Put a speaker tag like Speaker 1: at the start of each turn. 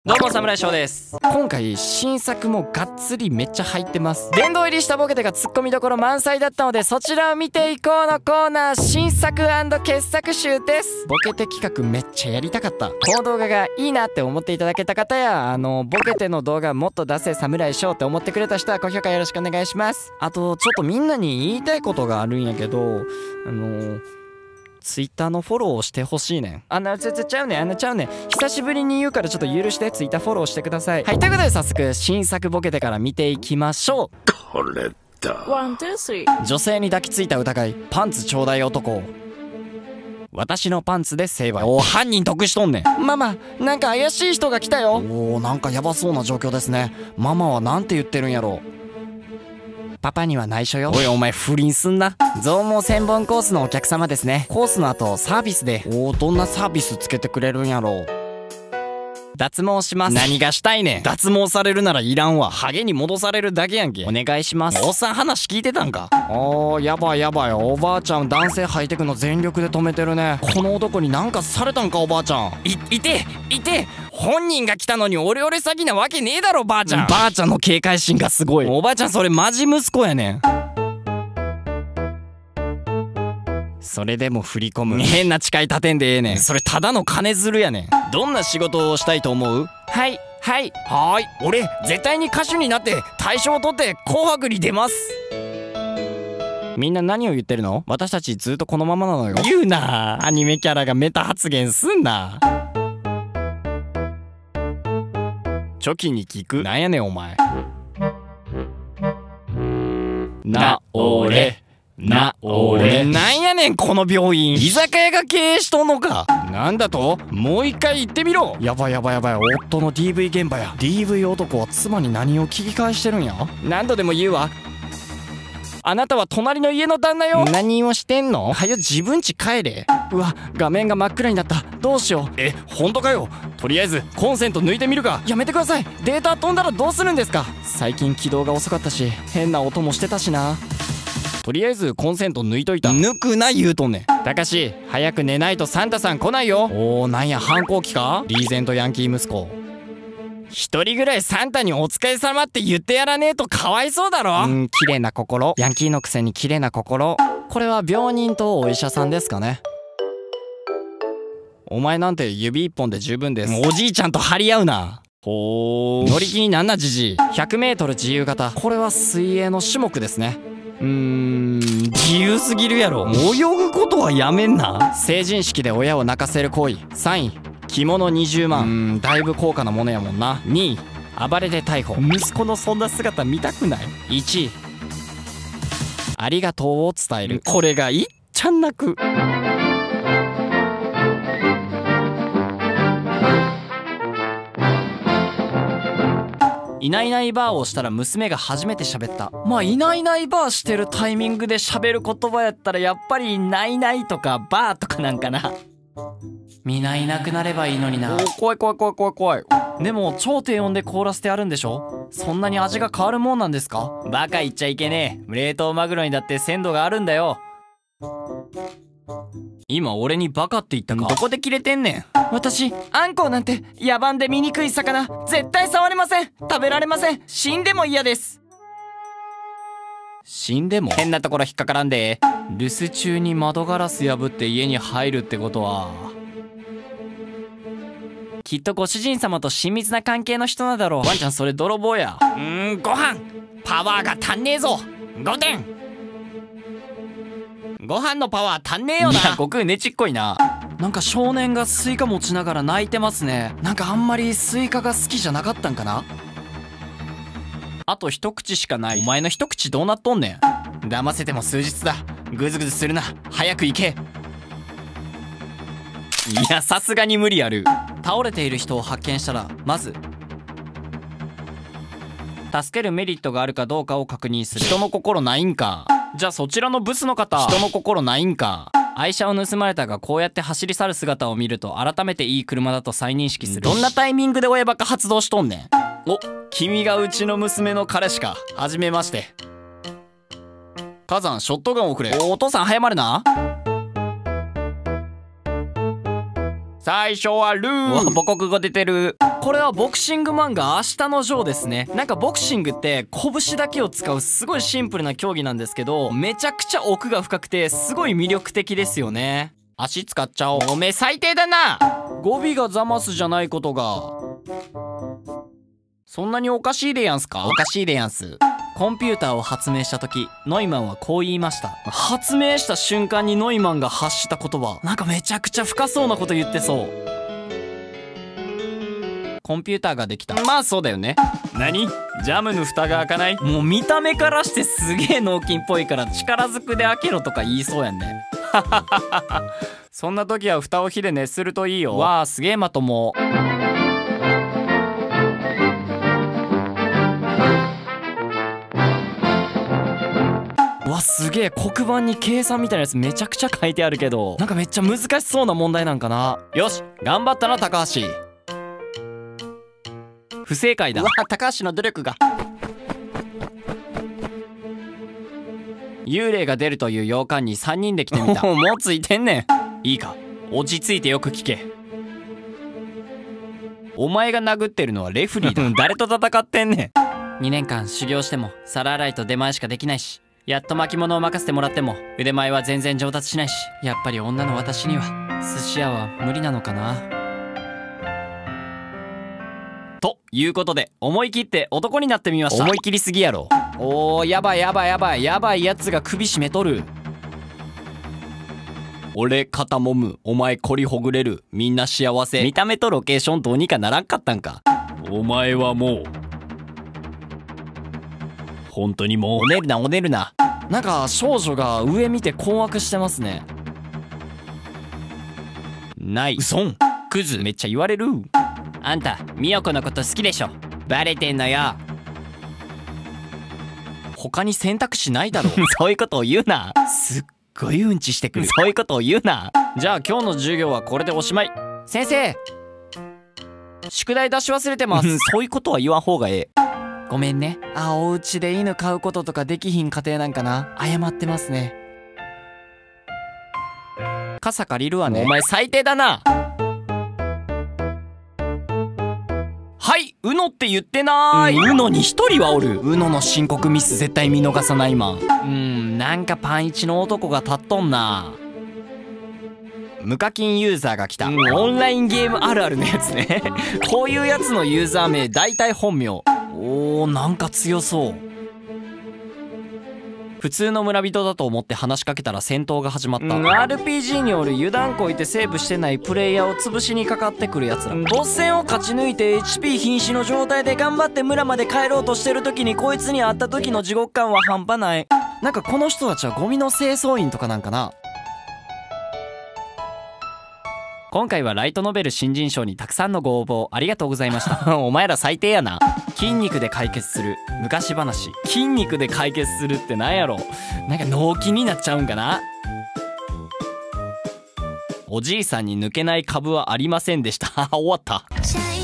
Speaker 1: どうも侍翔です。今回新作もがっつりめっちゃ入ってます。殿堂入りしたボケてがツッコミどころ満載だったので、そちらを見ていこうのコーナー新作&傑作集です。ボケて企画めっちゃやりたかった。この動画がいいなって思っていただけた方やボケての動画もっと出せ侍翔って思ってくれた人は高評価よろしくお願いします。あとちょっとみんなに言いたいことがあるんやけど、ツイッターのフォローをしてほしいねん。ちゃうねん。久しぶりに言うからちょっと許して、ツイッターフォローしてください。はい、ということで早速新作ボケてから見ていきましょう。
Speaker 2: これだ。
Speaker 3: 1、2、3。
Speaker 1: 女性に抱きついた疑い、パンツちょうだい男。私のパンツで成敗。おー、犯人得しとんねん。ママ、なんか怪しい人が来たよ。おー、なんかヤバそうな状況ですね。ママはなんて言ってるんやろ。パパには内緒よ。おいお前不倫すんな。増毛1000本コースのお客様ですね。コースの後サービスで。おお、どんなサービスつけてくれるんやろ。脱毛します。何がしたいねん。脱毛されるならいらんわ。ハゲに戻されるだけやんけ。お願いします。おっさん話聞いてたんか。やばい。おばあちゃん男性ハイテクの全力で止めてるね。この男になんかされたんかおばあちゃん。いて本人が来たのにオレオレ詐欺なわけねえだろばあちゃん。ばあちゃんの警戒心がすごい。おばあちゃんそれマジ息子やねん。それでも振り込む。変な誓い立てんでええねん。それただの金づるやねん。どんな仕事をしたいと思う？はい。俺絶対に歌手になって大賞を取って紅白に出ます。みんな何を言ってるの？私たちずっとこのままなのよ。言うな。アニメキャラがメタ発言すんな。チョキに聞く。なんやねんお前。なんやねんこの病院。居酒屋が経営しとんのか。なんだと？もう一回言ってみろ。やばい。夫の DV 現場や。 DV 男は妻に何を聞き返してるんや。何度でも言うわ。あなたは隣の家の旦那よ。何をしてんの？はよ自分家帰れ。うわ、画面が真っ暗になった。どうしよう。本当かよ。とりあえずコンセント抜いてみるか。やめてください。データ飛んだらどうするんですか。最近起動が遅かったし変な音もしてたしな。とりあえずコンセント抜いといた。抜くな言うとんねん。たかし早く寝ないとサンタさん来ないよ。おー、なんや反抗期か。リーゼントヤンキー息子。一人ぐらいサンタにお疲れ様って言ってやらねえとかわいそうだろ。綺麗な心。ヤンキーのくせに綺麗な心。これは病人とお医者さんですかね。お前なんて指一本で十分です。おじいちゃんと張り合うな。乗り気になんなじじい。100m 自由形。これは水泳の種目ですね。自由すぎるやろ。泳ぐことはやめんな。成人式で親を泣かせる行為。3位着物20万。だいぶ高価なものやもんな。2位暴れて逮捕。息子のそんな姿見たくない。1位ありがとうを伝える。これがいっちゃん泣く。いないいないバーをしたら娘が初めて喋った。まあいないいないバーしてるタイミングで喋る言葉やったらやっぱりないないとかバーとかなんかな。みんないなくなればいいのにな。怖い。でも超低温で凍らせてあるんでしょ。そんなに味が変わるもんなんですか。バカ言っちゃいけねえ。冷凍マグロにだって鮮度があるんだよ。今俺にバカって言ったか。どこで切れてんねん。私アンコウなんて野蛮で醜い魚絶対触れません。食べられません。死んでも嫌です。死んでも変なところ引っかからんで。留守中に窓ガラス破って家に入るってことはきっとご主人様と親密な関係の人なんだろう。ワンちゃんそれ泥棒や。ご飯パワーが足んねえぞ。5点。ご飯のパワー足んねえよな。いや悟空ねちっこいな。なんか少年がスイカ持ちながら泣いてますね。なんかあんまりスイカが好きじゃなかったんかな。あと一口しかない。お前の一口どうなっとんねん。騙せても数日だ。グズグズするな。早く行け。いやさすがに無理ある。倒れている人を発見したらまず助けるメリットがあるかどうかを確認する。人の心ないんか。じゃあそちらのブスの方、人の心ないんか。愛車を盗まれたがこうやって走り去る姿を見ると改めていい車だと再認識する。どんなタイミングで親バカ発動しとんねん。お、君がうちの娘の彼氏か。はじめまして。火山ショットガンをくれ。お父さん早まるな。 最初はルー。母国語出てる。これはボクシング漫画明日のジョーですね。なんかボクシングって拳だけを使うすごいシンプルな競技なんですけど、めちゃくちゃ奥が深くてすごい魅力的ですよね。足使っちゃおう。おめえ最低だな。語尾がザマスじゃないことがそんなにおかしいでやんすか？おかしいでやんす。コンピューターを発明した時、ノイマンはこう言いました。発明した瞬間にノイマンが発した言葉、なんかめちゃくちゃ深そうなこと言ってそう。コンピューターができた。まあそうだよね。何？ジャムの蓋が開かない？もう見た目からしてすげえ脳筋っぽいから力ずくで開けろとか言いそうやんね。そんな時は蓋を火で熱するといいよ。わあすげえまとも。わすげえ黒板に計算みたいなやつめちゃくちゃ書いてあるけど、なんかめっちゃ難しそうな問題なんかな。よし頑張ったな高橋。不正解だ。うわ高橋の努力が。幽霊が出るという洋館に3人で来てみた。もうついてんねん。いいか落ち着いてよく聞け。お前が殴ってるのはレフリーだ。誰と戦ってんねん。2年間修行しても皿洗いと出前しかできないし、やっと巻物を任せてもらっても腕前は全然上達しないし、やっぱり女の私には寿司屋は無理なのかな。ということで思い切って男になってみました。思い切りすぎやろ。おーやばいやばいやばいやばいやつが首絞めとる。俺肩もむ、お前こりほぐれる、みんな幸せ。見た目とロケーションどうにかならんかったんか。お前はもう本当にもうおねるなおねるな。なんか少女が上見て困惑してますね。ない。うそんクズめっちゃ言われる。あんた美代子のこと好きでしょ。バレてんのよ。他に選択肢ないだろ。そういうことを言うな。すっごいうんちしてくる。そういうことを言うな。じゃあ今日の授業はこれでおしまい。先生宿題出し忘れてます。そういうことは言わん方がええ。ごめんね。お家で犬飼うこととかできひん家庭なんかな。謝ってますね。傘借りるわね。お前最低だな。はい、うのって言ってなーい。うのに一人はおる。うのの申告ミス絶対見逃さないマン。なんかパンイチの男が立っとんな。無課金ユーザーが来た。オンラインゲームあるあるのやつね。こういうやつのユーザー名大体本名。おーなんか強そう。普通の村人だと思って話しかけたら戦闘が始まった。RPG による油断こいてセーブしてないプレイヤーを潰しにかかってくるやつら。ボス戦を勝ち抜いて HP 瀕死の状態で頑張って村まで帰ろうとしてる時にこいつに会った時の地獄感は半端ない。なんかこの人たちはゴミの清掃員とかなんかな。今回はライトノベル新人賞にたくさんのご応募ありがとうございました。お前ら最低やな。筋肉で解決する昔話。筋肉で解決するってなんやろ。なんか脳筋になっちゃうんかな。おじいさんに抜けない株はありませんでした。終わった。